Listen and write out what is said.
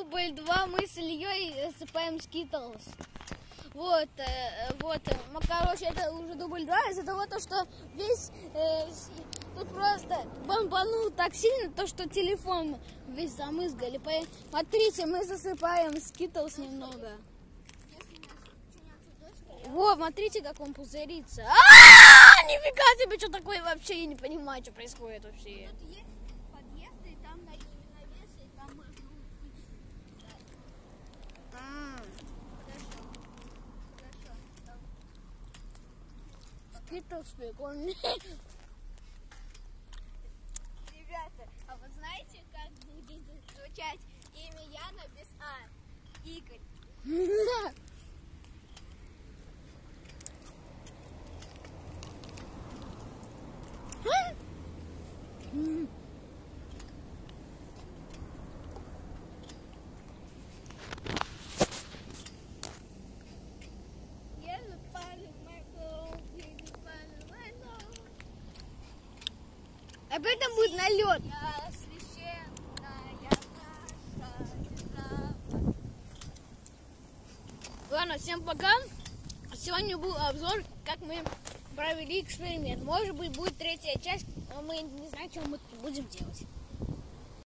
дубль 2 мы с Ильей сыпаем Skittles. Вот, ну, короче, это уже дубль 2 из-за того, что весь, тут просто бомбанул так сильно, то, что телефон весь замызгали. Смотрите, мы засыпаем Skittles немного. Вот, смотрите, как он пузырится. Нифига себе, что такое вообще, я не понимаю, что происходит вообще. Тут есть подъезд, и там навес, и там можно уйти. Skittles прикольный. Ребята, а вы знаете, как будет звучать имя Яна без А? Игорь. Опять там будет налет. Я священная наша. Ладно, всем пока. Сегодня был обзор, как мы провели эксперимент. Может быть, будет третья часть, но мы не знаем, что мы будем делать.